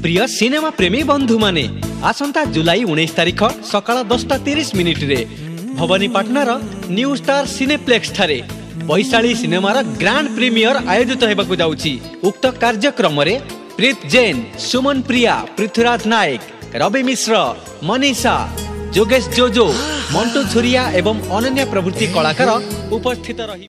प्रिय सिनेमा प्रेमी बंधु माने आसंता जुलाई 19 तारिख सकाळ 10:30 रे भवानीपाटनार न्यू स्टार सिनेप्लेक्स ठारे वैशाली सिनेमार ग्रांड प्रीमियर आयोजित हेबाकु जाउछि। उक्त कार्यक्रम रे प्रीत जैन, सुमन प्रिया, पृथ्वीराज नायक, रवि मिश्र, मनीषा, जोगेश जोजो, मंटू छुरिया एवं अनन्या प्रभृति कलाकार उपस्थित रही।